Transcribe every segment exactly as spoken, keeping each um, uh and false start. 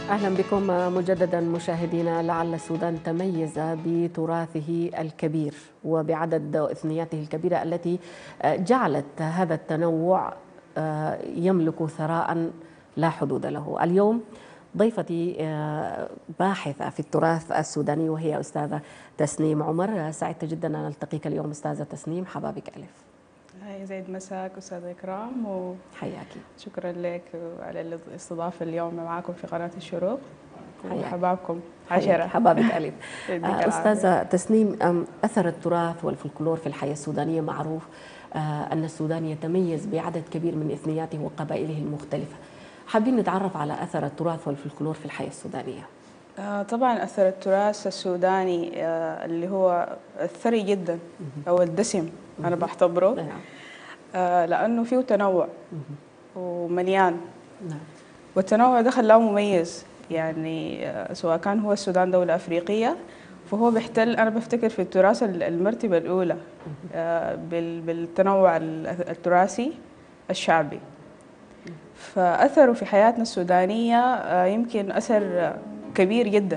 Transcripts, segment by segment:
أهلا بكم مجددا مشاهدينا. لعل السودان تميز بتراثه الكبير وبعدد إثنياته الكبيرة التي جعلت هذا التنوع يملك ثراء لا حدود له. اليوم ضيفتي باحثة في التراث السوداني وهي أستاذة تسنيم عمر. سعدت جدا أن ألتقيك اليوم أستاذة تسنيم، حبابك ألف. هاي زيد مساك أستاذ إكرام وحياكي. شكرا لك على الاستضافة اليوم معكم في قناة الشروق وحبابكم عشرة. حبابك ألف. أستاذة تسنيم، أثر التراث والفلكلور في الحياة السودانية معروف أن السودان يتميز بعدد كبير من إثنياته وقبائله المختلفة. حابين نتعرف على أثر التراث والفلكلور في الحياة السودانية. آه طبعا أثر التراث السوداني آه اللي هو الثري جدا أو الدسم أنا بعتبره آه لأنه فيه تنوع ومليان. نعم. والتنوع ده خلاه مميز، يعني آه سواء كان هو السودان دولة أفريقية فهو بيحتل، أنا بفتكر في التراث المرتبة الأولى آه بالتنوع التراثي الشعبي. فأثره في حياتنا السودانية آه يمكن أثر كبير جدا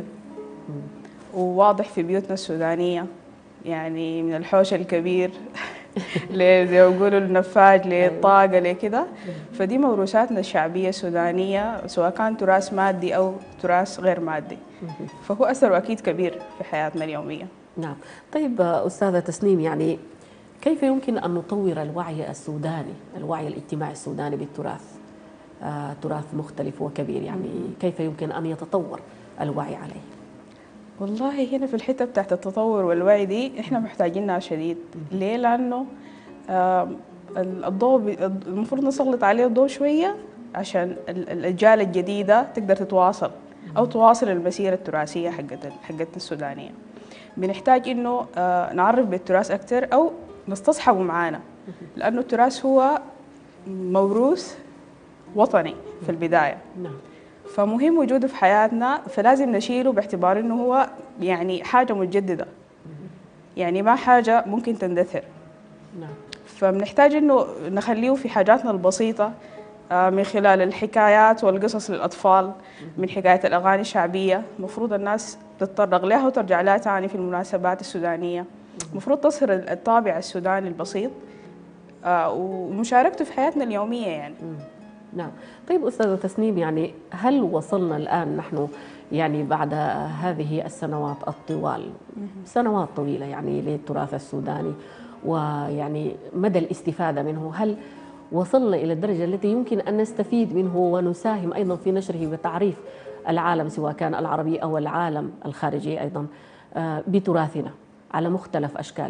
وواضح في بيوتنا السودانية، يعني من الحوش الكبير زي ما يقولوا النفاج للطاقة لكده. فدي موروثاتنا الشعبية السودانية سواء كان تراث مادي أو تراث غير مادي، فهو أثره أكيد كبير في حياتنا اليومية. نعم. طيب أستاذة تسنيم، يعني كيف يمكن أن نطور الوعي السوداني، الوعي الاجتماعي السوداني بالتراث؟ آه، تراث مختلف وكبير، يعني كيف يمكن أن يتطور الوعي عليه؟ والله هنا في الحتة بتاعت التطور والوعي دي احنا محتاجينها شديد. ليه؟ لأنه آه الضوء المفروض نسلط عليه الضوء شوية عشان الأجيال الجديدة تقدر تتواصل أو تواصل المسيرة التراثية حقت حقتنا السودانية. بنحتاج إنه آه نعرف بالتراث أكتر أو نستصحبه معانا، لأنه التراث هو موروث وطني في البداية. نعم. فمهم وجوده في حياتنا، فلازم نشيله باعتبار انه هو يعني حاجه متجدده، يعني ما حاجه ممكن تندثر. نعم. فبنحتاج انه نخليه في حاجاتنا البسيطه من خلال الحكايات والقصص للاطفال، من حكايه الاغاني الشعبيه المفروض الناس تتطرق لها وترجع لها ثاني في المناسبات السودانيه. المفروض تظهر الطابع السوداني البسيط ومشاركته في حياتنا اليوميه يعني. نعم. طيب أستاذة تسنيم، يعني هل وصلنا الآن نحن يعني بعد هذه السنوات الطوال، سنوات طويلة يعني للتراث السوداني ويعني مدى الاستفادة منه، هل وصلنا إلى الدرجة التي يمكن أن نستفيد منه ونساهم أيضا في نشره وتعريف العالم سواء كان العربي أو العالم الخارجي أيضا بتراثنا على مختلف أشكاله؟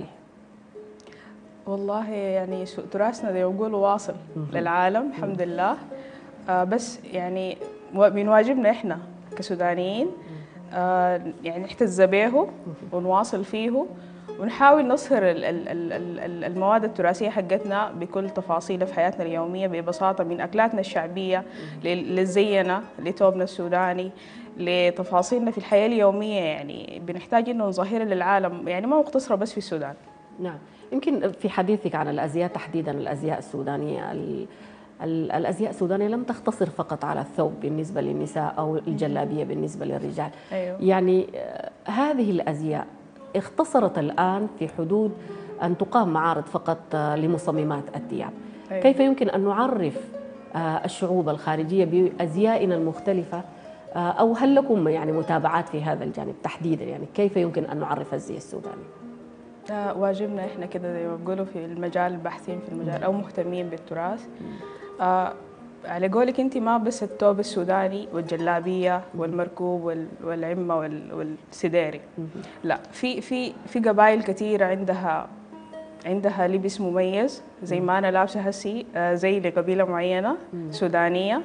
والله يعني تراثنا زي ما بيقولوا واصل للعالم الحمد لله. آه بس يعني من واجبنا احنا كسودانيين آه يعني نحتز به ونواصل فيه ونحاول نظهر المواد التراثية حقتنا بكل تفاصيلها في حياتنا اليومية ببساطة، من أكلاتنا الشعبية لزينا لثوبنا السوداني لتفاصيلنا في الحياة اليومية. يعني بنحتاج إنه نظهرها للعالم، يعني ما مقتصرة بس في السودان. نعم. يمكن في حديثك عن الأزياء تحديدا، الأزياء السودانية، الأزياء السودانية لم تختصر فقط على الثوب بالنسبة للنساء أو الجلابية بالنسبة للرجال. أيوه. يعني هذه الأزياء اختصرت الآن في حدود أن تقام معارض فقط لمصممات الثياب. أيوه. كيف يمكن أن نعرف الشعوب الخارجية بأزيائنا المختلفة، أو هل لكم يعني متابعات في هذا الجانب تحديدا؟ يعني كيف يمكن أن نعرف الزي السوداني؟ آه واجبنا احنا كده زي ما بيقولوا في المجال، الباحثين في المجال او مهتمين بالتراث. آه على قولك انت، ما بس الثوب السوداني والجلابيه والمركوب والعمه والسديري، لا، في في في قبائل كثيره عندها عندها لبس مميز زي ما انا لابسه هسي، آه زي لقبيله معينه سودانيه.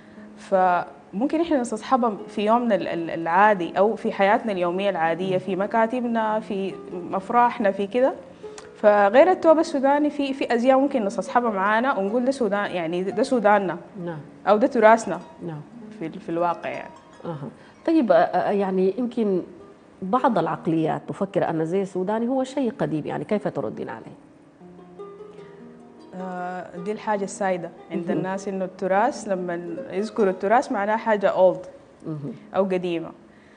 فممكن احنا نستصحبها في يومنا العادي او في حياتنا اليوميه العاديه، في مكاتبنا، في افراحنا، في كده. فغير الثوب السوداني في في ازياء ممكن نستصحبها معانا ونقول ده سودان، يعني ده سوداننا. نعم. او ده تراثنا. نعم. في في الواقع يعني. اها. طيب يعني يمكن بعض العقليات تفكر ان الزي السوداني هو شيء قديم، يعني كيف تردين عليه؟ دي الحاجة السائدة عند الناس، إنه التراث لما يذكروا التراث معناه حاجة old. أو قديمة.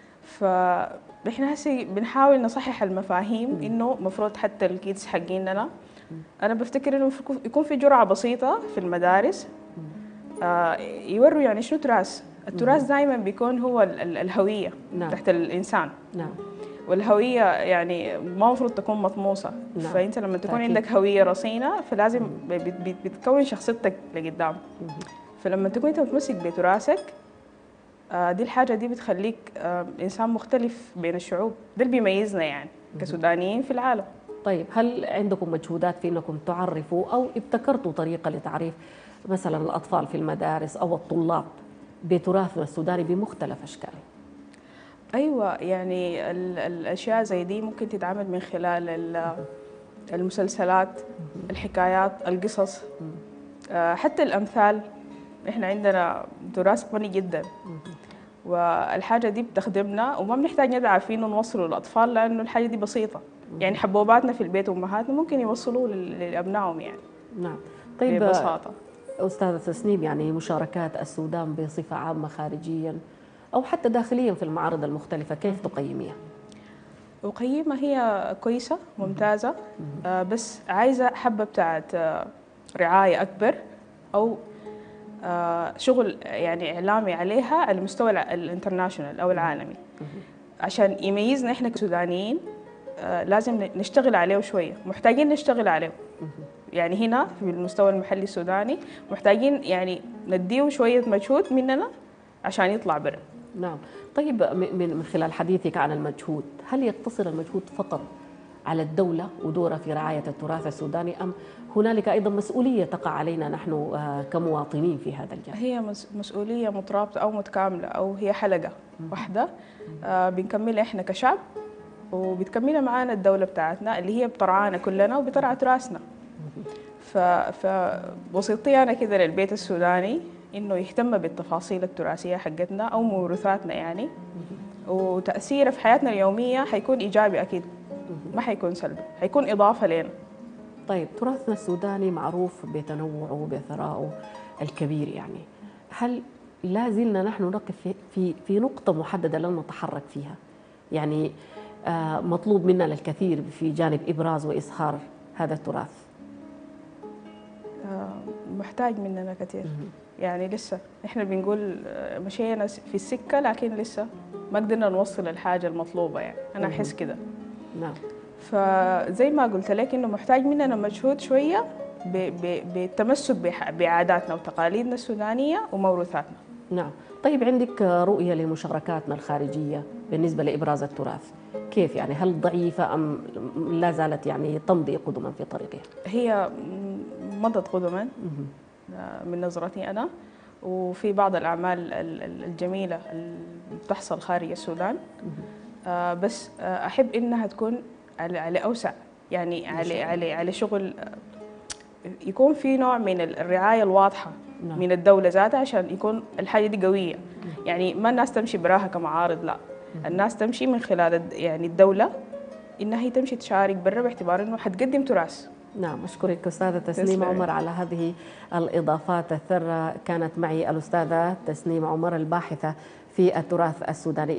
فإحنا هسي بنحاول نصحح المفاهيم إنه مفروض حتى الكيدز حقيننا، أنا بفتكر إنه يكون في جرعة بسيطة في المدارس آه يوروا يعني شنو تراث. التراث دائما بيكون هو ال ال الهوية نعم. تحت الإنسان نعم. والهوية يعني ما المفروض تكون مطموسة نعم. فأنت لما تكون تأكيد. عندك هوية رصينة فلازم بتكون شخصيتك لقدام. فلما تكون أنت متمسك بتراثك آه دي الحاجة دي بتخليك آه إنسان مختلف بين الشعوب، ده اللي بيميزنا يعني كسودانيين في العالم. طيب هل عندكم مجهودات في أنكم تعرفوا أو ابتكرتوا طريقة لتعريف مثلا الأطفال في المدارس أو الطلاب بتراثنا السوداني بمختلف أشكاله؟ أيوة، يعني الأشياء زي دي ممكن تتعمل من خلال المسلسلات، الحكايات، القصص، حتى الأمثال. إحنا عندنا تراث غني جدا والحاجة دي بتخدمنا وما بنحتاج ندعى فيه نوصله للأطفال لأنه الحاجة دي بسيطة. يعني حبوباتنا في البيت وأمهاتنا ممكن يوصلوه لأبنائهم يعني نعم. طيب ببساطة. أستاذة تسنيم، يعني مشاركات السودان بصفة عامة خارجيا أو حتى داخليا في المعارض المختلفة كيف تقيميها؟ أقيمها هي كويسة ممتازة، آه بس عايزة حبة بتاعت آه رعاية أكبر أو آه شغل يعني إعلامي عليها على المستوى الانترناشونال أو العالمي عشان يميزنا إحنا كسودانيين. آه لازم نشتغل عليه شوية، محتاجين نشتغل عليه. يعني هنا في المستوى المحلي السوداني محتاجين يعني نديه شوية مجهود مننا عشان يطلع برا. نعم. طيب من خلال حديثك عن المجهود، هل يقتصر المجهود فقط على الدولة ودورها في رعاية التراث السوداني أم هنالك أيضا مسؤولية تقع علينا نحن كمواطنين في هذا الجانب؟ هي مسؤولية مترابطة أو متكاملة أو هي حلقة واحدة آه بنكملها إحنا كشعب وبتكملها معانا الدولة بتاعتنا اللي هي بترعانا كلنا وبترعى تراثنا. فوصيتي أنا كده للبيت السوداني إنه يهتم بالتفاصيل التراثية حقتنا أو موروثاتنا يعني، وتأثيره في حياتنا اليومية حيكون إيجابي أكيد، ما حيكون سلبي، حيكون إضافة لنا. طيب تراثنا السوداني معروف بتنوعه وبثرائه الكبير، يعني هل لا زلنا نحن نقف في في في نقطة محددة لن نتحرك فيها؟ يعني آه مطلوب منا الكثير في جانب إبراز وإظهار هذا التراث. آه محتاج مننا كثير. يعني لسه احنا بنقول مشينا في السكة لكن لسه ما قدرنا نوصل الحاجة المطلوبة، يعني أنا أحس كده. نعم. فزي ما قلت لك إنه محتاج مننا مجهود شوية بالتمسك بعاداتنا وتقاليدنا السودانية وموروثاتنا. نعم. طيب عندك رؤية لمشاركاتنا الخارجية بالنسبة لإبراز التراث كيف؟ يعني هل ضعيفة أم لا زالت يعني تمضي قدما في طريقها؟ هي مضت قدما من نظرتي أنا، وفي بعض الأعمال الجميلة اللي بتحصل خارج السودان، آه بس آه أحب إنها تكون على على أوسع، يعني على على على شغل يكون في نوع من الرعاية الواضحة نعم. من الدولة ذاتها عشان يكون الحاجة دي قوية. يعني ما الناس تمشي براها كمعارض، لا، الناس تمشي من خلال يعني الدولة إنها هي تمشي تشارك برا باعتبار إنه حتقدم تراث. نعم. أشكرك أستاذة تسنيم عمر على هذه الإضافات الثرة. كانت معي الأستاذة تسنيم عمر الباحثة في التراث السوداني.